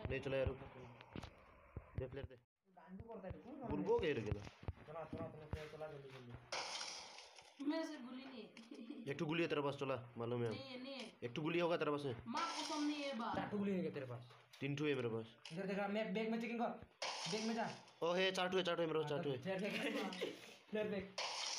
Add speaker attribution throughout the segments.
Speaker 1: नहीं चला यार दे फ्लेयर दे बुलबो गए रे चला चला फ्लेयर चला जल्दी जल्दी
Speaker 2: मेरे से गुली नहीं है।
Speaker 1: एक तो गुली है तेरे पास चला मालूम है
Speaker 2: नहीं है
Speaker 1: एक तो गुली होगा तेरे पास है
Speaker 2: मां कसम नहीं है बात
Speaker 3: 4 गुली है तेरे पास
Speaker 1: 3 है मेरे पास
Speaker 3: इधर देखा मैं बैग में चेकिंग कर बैग में जा
Speaker 1: ओ है 4 है मेरे पास 4 है
Speaker 3: फ्लेयर बैग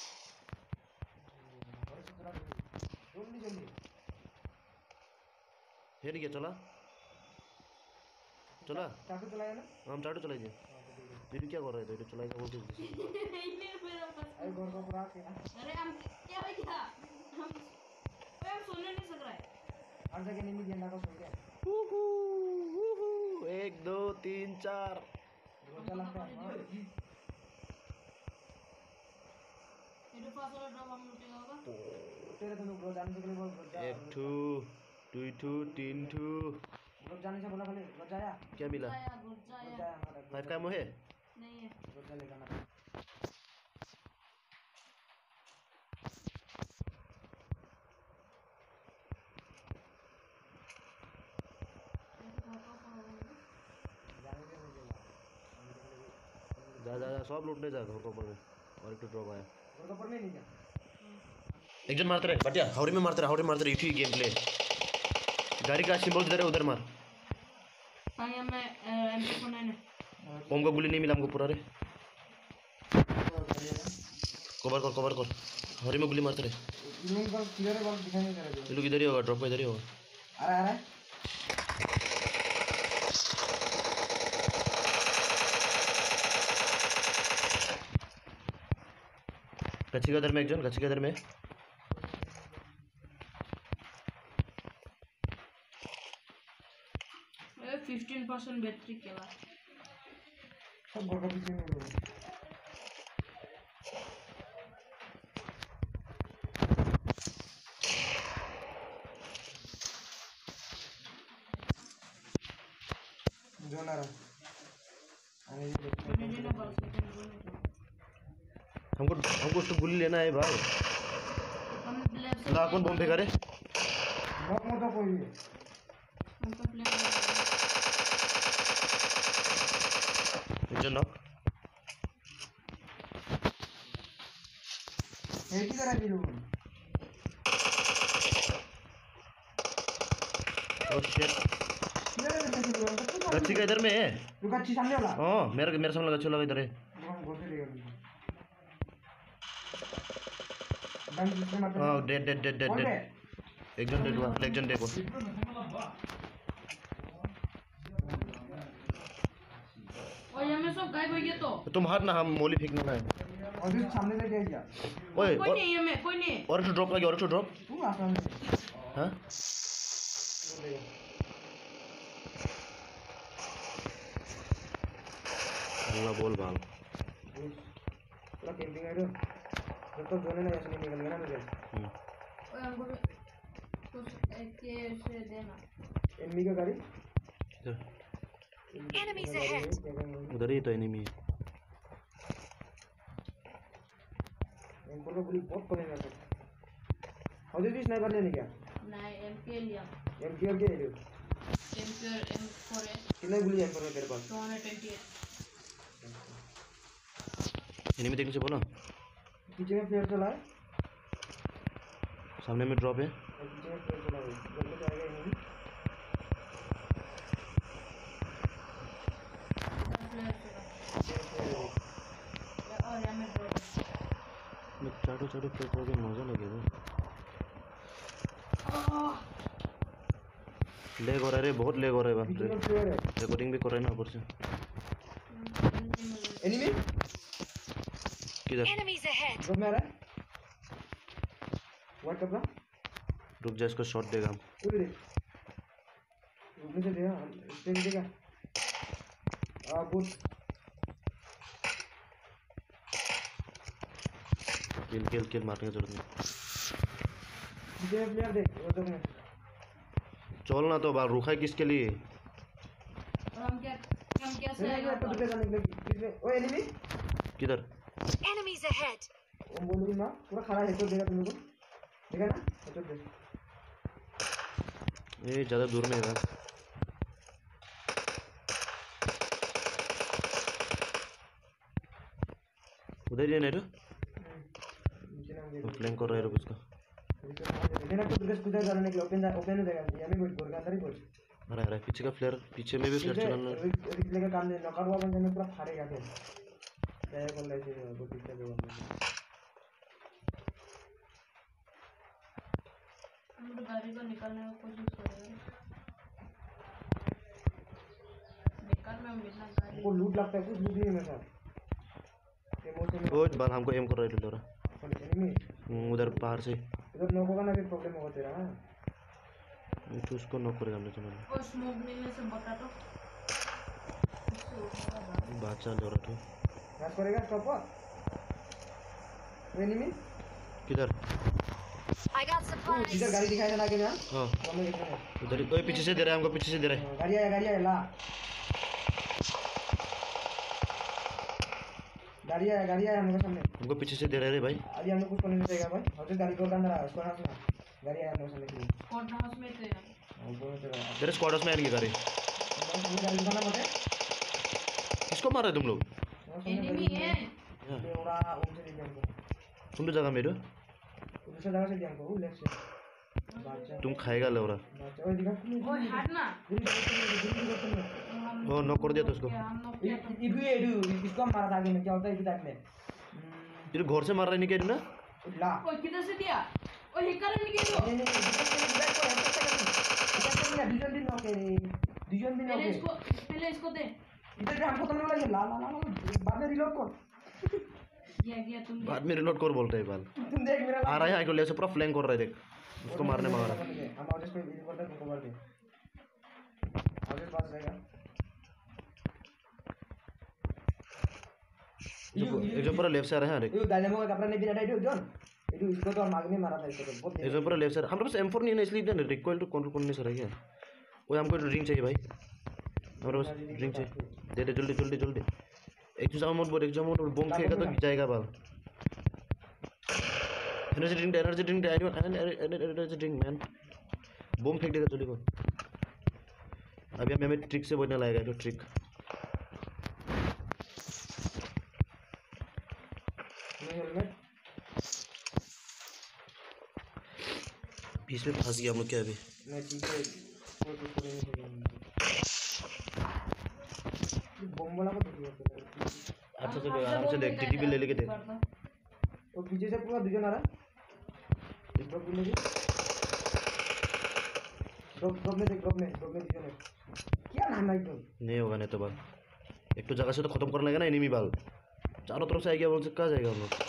Speaker 3: जल्दी जल्दी
Speaker 1: है नहीं क्या चला चला
Speaker 3: चाकू चलाया ना
Speaker 1: हम चाटू चलाई दे तेरी क्या कर रहे थे तो चलाई का बोल के
Speaker 2: नहीं मेरा पास
Speaker 3: अरे घर को पूरा के
Speaker 2: अरे हम क्या है क्या हम सुनने नहीं सक रहा है
Speaker 3: हर जगह नहीं गेंदा का सुन के
Speaker 1: वूहू 1 2 3 4
Speaker 3: रोता लगता है
Speaker 2: मेरे पास वाला ड्रॉप हम लूटेगा होगा
Speaker 3: तेरे तो लोग जाने से पहले बोल जा
Speaker 1: 1 2 2 2 3 2
Speaker 3: लोग जाने से बोला पहले रोज जाया
Speaker 1: क्या मिला
Speaker 2: गुजाया
Speaker 3: हमारा
Speaker 1: 5 का मोहे
Speaker 2: नहीं है
Speaker 3: रोज लेगा ना
Speaker 1: जा सब लूटने जा घर पर में और एक ड्रॉप आया
Speaker 3: घर पर में नहीं जा
Speaker 1: एक जन मारते रहे बटिया हाउरी में मारते रहे इसी गेम प्ले गाड़ी का सिंबल किधर है उधर मार
Speaker 2: आया मैं MP49 है
Speaker 1: ओम का गुली नहीं मिला हमको पूरा रे कवर कर हाउरी में गुली मारते रहे
Speaker 3: नहीं बस क्लियर है बस दिखाई नहीं दे रहा
Speaker 1: ये लोग इधर ही होगा ड्रॉप का इधर ही होगा
Speaker 3: आ रहा है
Speaker 1: गच्छी के इधर में एक जन गच्छी के इधर में
Speaker 2: 15% बैटरी के बाद
Speaker 3: सब घर का पीछे में लोग जो ना रहा
Speaker 1: हमको उसको गुली लेना है भाई कौन बम फेंका रे
Speaker 3: मत तो कोई
Speaker 1: जन नॉक
Speaker 3: एक ही तरह की लोग
Speaker 1: ओ शिट गच्छी का इधर में है
Speaker 3: तू गच्छी सामने वाला
Speaker 1: हां मेरे सामने गच्छी लगा इधर है
Speaker 3: गोटे ले गया डन जिसने मतलब
Speaker 1: हां डेड एक जन डेड हुआ एक जन डेड हुआ
Speaker 2: और ये में सब गायब हो गया तो
Speaker 1: तुम हाथ ना हम मोली फेंकना है
Speaker 3: और जिस सामने से गया
Speaker 1: ओए
Speaker 2: कोई नहीं है मैं कोई नहीं
Speaker 1: और एक ड्रॉप लगे और एक ड्रॉप
Speaker 3: तू आसान से
Speaker 1: हां अल्लाह बोल बाल
Speaker 3: पूरा कैंपिंग है जब तक जोने ना ऐसे नहीं निकल गया ना मुझे
Speaker 2: और हमको कुछ के से देना
Speaker 3: एनिमी का गाड़ी
Speaker 4: Enemies ahead.
Speaker 1: उधर ही तो एनिमी है
Speaker 3: इनको लोग गुली बहुत पड़ेगा तो और जो स्नाइपर लेने क्या
Speaker 2: नहीं MP लिया
Speaker 3: MP और क्या है जो
Speaker 2: MP और M4 है
Speaker 3: कितने गुली है पर तेरे पास
Speaker 2: 228
Speaker 1: एनिमी देखने से बोला
Speaker 3: पीछे में फ्लेयर चला है
Speaker 1: सामने में ड्रॉप है
Speaker 3: और पीछे में फ्लेयर चला है जल्दी जाएगा एनिमी
Speaker 2: और यहाँ में ड्रॉप
Speaker 1: मैं चाटो प्ले करके मजा लगेगा लेग हो रहा है रे बहुत लेग हो रहा है बाप रे
Speaker 3: पीछे में फ्लेयर है
Speaker 1: रिकॉर्डिंग भी कर रहे हैं ना ऊपर से
Speaker 3: एनिमी
Speaker 1: किधर
Speaker 4: Enemies ahead.
Speaker 3: जो में आ रहा है व्हाइट कपड़ा
Speaker 1: रुक जा इसको शॉट देगा हम
Speaker 3: पूरी दे रुकने से देगा स्टेज देगा बूट
Speaker 1: किल मारने की जरूरत नहीं
Speaker 3: पीछे में प्लेयर दे वो तो में
Speaker 1: चलना तो बाहर रुका है किसके लिए
Speaker 2: और हम क्या से
Speaker 3: नहीं तो पीछे जाने के लिए पीछे ओ एनिमी
Speaker 1: किधर
Speaker 4: Enemies ahead.
Speaker 3: वो बोल रही मां पूरा खड़ा है तो देगा तुम लोग देखा ना तो दे
Speaker 1: ये ज़्यादा दूर नहीं रहा उधर ही नहीं तो
Speaker 3: नीचे नाम दे
Speaker 1: फ्लैंक कर रहा है रुक उसका
Speaker 3: देना तो दुर्गा पूजा करने के लिए ओपन हो जाएगा ये में गोल का अंदर ही गोल
Speaker 1: अरे अरे पीछे का फ्लेयर पीछे में भी फ्लेयर चलाना
Speaker 3: रिप्ले का काम नहीं नॉकआउट हुआ बंदे में पूरा फाड़ेगा फिर क्या कर ले से वो पीछे दो
Speaker 2: हम गाड़ी को निकालने की कोशिश कर रहे हैं बेकार में मिलना गाड़ी
Speaker 3: वो लूट लगता है कुछ लूट नहीं है मेरे साथ ये मोटे में
Speaker 1: वो बाल हमको एम कर रहा है डोरा
Speaker 3: एनिमी
Speaker 1: उधर बाहर से
Speaker 3: इधर नॉक होगा ना फिर प्रॉब्लम होगा तेरा
Speaker 1: तो उसको नॉक करेगा हमने चलो
Speaker 2: और स्मोक मिलने से बता तो
Speaker 1: बात चल रहा था
Speaker 3: रश करेगा स्टॉप वो एनिमी
Speaker 1: किधर
Speaker 4: I got supplies.
Speaker 3: इधर गाड़ी दिखाई देना आगे ना
Speaker 1: हां
Speaker 3: हमें देखना है
Speaker 1: उधर कोई पीछे से दे रहा है हमको पीछे से दे रहा है
Speaker 3: गाड़ी आया ला गाड़ी आया हमको सामने
Speaker 1: हमको पीछे से दे रहा है भाई
Speaker 3: अभी हमको कुछ करने नहीं देगा भाई और गाड़ी को अंदर आ उसको हाथ में गाड़ी आया हमको सामने
Speaker 2: स्क्वाड हाउस में थे
Speaker 3: और बोलो तेरा
Speaker 1: तेरे स्क्वाड्स में आएंगे गाड़ी
Speaker 3: हमने गाड़ी बनाना मत
Speaker 1: किसको मार रहे तुम लोग
Speaker 2: एनिमी है
Speaker 3: ये उड़ा उनसे ले हमको
Speaker 1: तुम तो जगह मेरे
Speaker 3: दूसरी जगह से दिया हमको लेफ्ट से बादशाह
Speaker 1: तुम खाएगा ले रहा
Speaker 3: बादशाह ओए दिखा
Speaker 2: ओए हट ना
Speaker 1: ओ नॉक कर दिया तो उसको
Speaker 2: हम लोग क्या तो
Speaker 3: इबू इसको मारा था आगे में क्या होता है इस टाइप में
Speaker 1: तेरे घर से मार रहा है नहीं क्या ना
Speaker 3: ला
Speaker 2: ओए किधर से दिया ओए हिकर निकल दो
Speaker 3: नहीं डिजन भी नॉक
Speaker 2: पहले
Speaker 3: है
Speaker 2: इसको दे
Speaker 3: इधर हमको तो नहीं लगा ला बाद में रिलोड कर
Speaker 2: गया तुम
Speaker 1: बाद में रिलोड कर बोलते हैं बाल
Speaker 3: तुम देख मेरा
Speaker 1: आ रहा है आगे ले से पूरा फ्लैंक कर रहा है देख उसको मारने मार रहा है
Speaker 3: हम आउट पे इधर बोलते हैं कवर दे आगे पास रहेगा
Speaker 1: एक जो पूरा लेफ्ट से आ रहा है अरे
Speaker 3: ये डायनामो का कपड़ा नहीं बिना डाइट जॉन ये इसको तो मांग नहीं मारा था इसको तो बहुत
Speaker 1: एक जो पूरा लेफ्ट से हमारे पास M4 नहीं है ना इसलिए ना रिकॉइल टू कंट्रोल करने से रह गया वो हमको ड्रिंक चाहिए भाई हमारे पास ड्रिंक चाहिए दे दे जल्दी जल्दी जल्दी एक जो मत बोल एक जो मत बम फेंका तो जाएगा बाल एनर्जी ड्रिंक एनर्जी मैन बम फेंक देगा जल्दी को अभी हमें ट्रिक से बोलने लगेगा तो ट्रिक
Speaker 3: हेलमेट
Speaker 1: बीच में फंस गया हम लोग क्या अभी
Speaker 3: मैं ठीक है कोई कुछ नहीं बम वाला को देखिए
Speaker 1: अच्छा से आराम से देख टीटी भी ले लेके देख
Speaker 3: और पीछे से पूरा डिजन आ रहा है ड्रॉप में ड्रॉप में डिजन है क्या नाम है तो
Speaker 1: नहीं होगा नहीं तो बाल एक तो जगह से तो खत्म करने लगेगा ना एनिमी बाल चारों तरफ से आएगा बोल से कहाँ जाएगा हम लोग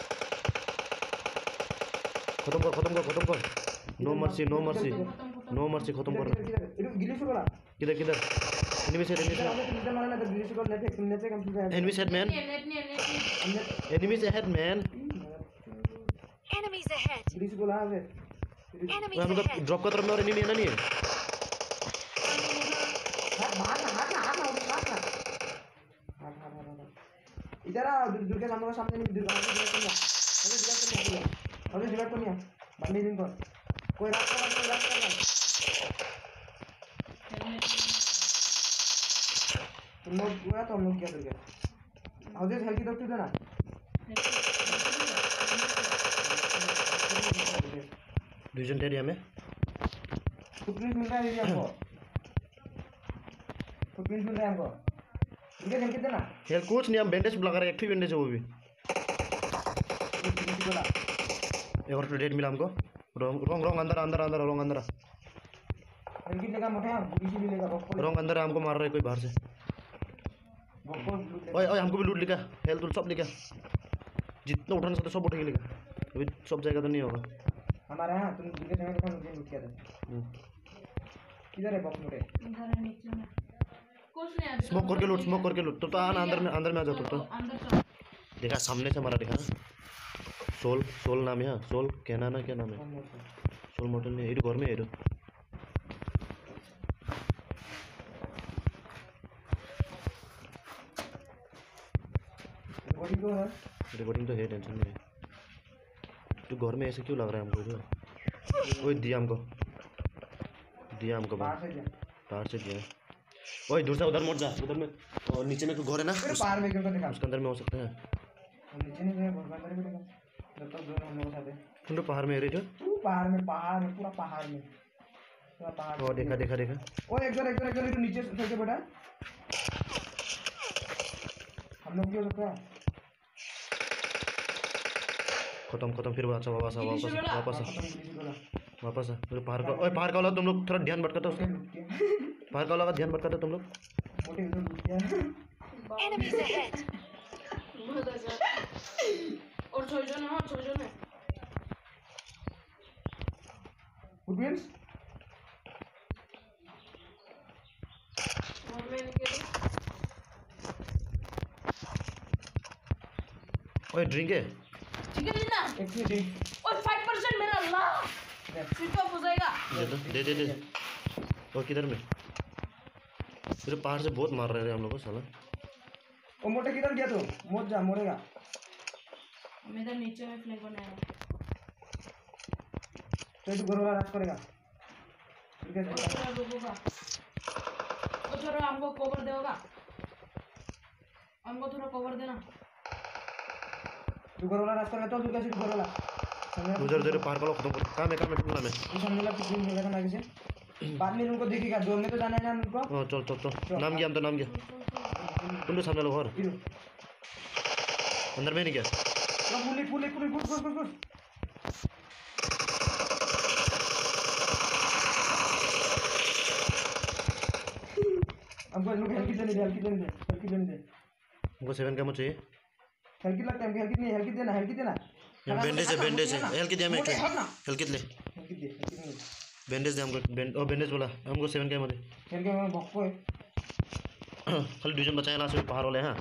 Speaker 1: खत्म कर नो मर्सी खत्म कर
Speaker 3: गिली से बोला
Speaker 1: किधर एनिमी सेट
Speaker 3: मारना तो गिली से बोला नेट कम से
Speaker 1: enemy set man enemy set man
Speaker 4: Enemies ahead.
Speaker 3: गिली से बोला है
Speaker 4: Enemies
Speaker 1: हम लोग
Speaker 4: ahead.
Speaker 1: ड्रॉप का तरफ में और एनिमी है ना नहीं है
Speaker 3: इधर आ दुर्गा सामने नहीं दुर्गा अरे डिवाइड करनी है बंदे दिन पर कोई रात कर तुम लोग पूरा तो हम लोग क्या दुर्गा हाउसेस हेल्थ की डॉक्टर देना
Speaker 1: डिवीजन एरिया में
Speaker 3: फुटप्रिंट मिल रहा है दीदी हमको फुटप्रिंट मिल रहा है हमको दुर्गा हेल्थ की देना
Speaker 1: यार कुछ नहीं हम बैंडेज लगा रहे हैं एक ही बैंडेज है वो भी
Speaker 3: बोला
Speaker 1: एक और डेट मिला हमको रॉन्ग अंदर रॉन्ग अंदर
Speaker 3: हेल्थ की लेगा मोटा इसी भी लेगा बॉक्स
Speaker 1: रॉन्ग अंदर हमको मार रहा है कोई बाहर से
Speaker 3: बॉक्स
Speaker 1: ओए ओए हमको भी लूट लेगा हेल्थ सब लेगा जितना उठाना सकते सब उठेगा लेगा अभी सब जाएगा तो नहीं होगा
Speaker 3: हमारे यहाँ तुम दुर्गा समय का मुझे लूट किया था किधर है बॉक्स मोटे
Speaker 2: इधर है नीचे में कुछ नहीं है
Speaker 1: स्मोक करके लूट तो आना अंदर में आ जाओ तो
Speaker 2: अंदर चलो
Speaker 1: देखा सामने से हमारा देखा सोल नाम है सोल कहना ना क्या नाम है सोल मोटल नहीं ये घर में है
Speaker 3: बॉडी को है
Speaker 1: रिकॉर्डिंग तो है टेंशन नहीं है तो घर में ऐसे क्यों लग रहा है हमको जो ओए दिया हमको बाहर से दिया ओए दूर से उधर मत जा उधर में और नीचे में कोई घर है ना
Speaker 3: बाहर में क्यों देखा
Speaker 1: उसके अंदर में हो सकता है
Speaker 3: हम नीचे नहीं गए, बहुत अंदर मिलेगा जब तक दोनों हम लोग साथ है।
Speaker 1: तुम लोग पहाड़ में रह जो।
Speaker 3: पहाड़ में पूरा पहाड़ में
Speaker 1: ओ देखा देखा देखा।
Speaker 3: ओ एक जन तो नीचे से बेटा हम लोग क्यों सकता है
Speaker 1: खत्म फिर वापस वापस वापस वापस वापस फिर पहाड़ का। ओए पहाड़ का वाला तुम लोग थोड़ा ध्यान भटकाता उसका। पहाड़ का वाला का ध्यान भटकाता तुम लोग।
Speaker 3: मोटे इधर रुक गया
Speaker 4: Enemies ahead.
Speaker 2: बहुत अच्छा। और छोड़ जो ना
Speaker 3: फुटप्रिंट्स
Speaker 2: और मैं निकली।
Speaker 1: ओए ड्रिंक है।
Speaker 2: चिकन लेना।
Speaker 3: एक मिनट
Speaker 2: और 5% मेरा अल्लाह स्विच ऑफ हो जाएगा।
Speaker 1: दे और किधर में फिर पहाड़ से बहुत मार रहे हैं हम लोग को साला।
Speaker 3: ओ मोटे किधर गया तू मत जा मरेगा
Speaker 2: मैं इधर नीचे में फ्लैग बनाया।
Speaker 3: तो तू घर वाला राज करेगा ठीक है
Speaker 2: और थोड़ा रुकोगा और थोड़ा हमको कवर देगा। हमको थोड़ा कवर देना।
Speaker 3: तू घर वाला राज करेगा तो तू कैसे घर वाला
Speaker 1: उधर पहाड़ का खत्म कर। काम है
Speaker 3: तू समझेगा कि दिन होगा ना आगे से बाद में उनको देखेगा जोन में तो जाना है ना उनको।
Speaker 1: हाँ चल नाम गया हम तो नाम गया। तुम तो सामने लो और अंदर में नहीं गया।
Speaker 3: पुलिस हमको लोग हेल्प देने दे
Speaker 1: हमको 7 का चाहिए।
Speaker 3: हेल्प लगता है हेल्प देना
Speaker 1: बैंडेज है हेल्प दिया मैं हेल्प ले बैंडेज दे हमको। बैंडेज बोला हमको 7 का मुझे
Speaker 3: हेल्प में भक्को है
Speaker 1: खाली डिवीजन बचाए लास्ट में पहाड़ वाले। हाँ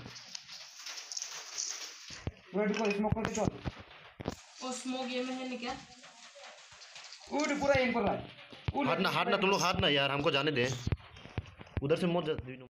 Speaker 3: पूरा स्मोक करके चल
Speaker 2: और स्मोक ये में है नहीं क्या?
Speaker 3: पूरा एम कर रहा है
Speaker 1: हाथ ना तुम लोग हाथ ना यार हमको जाने दे उधर से मत जा।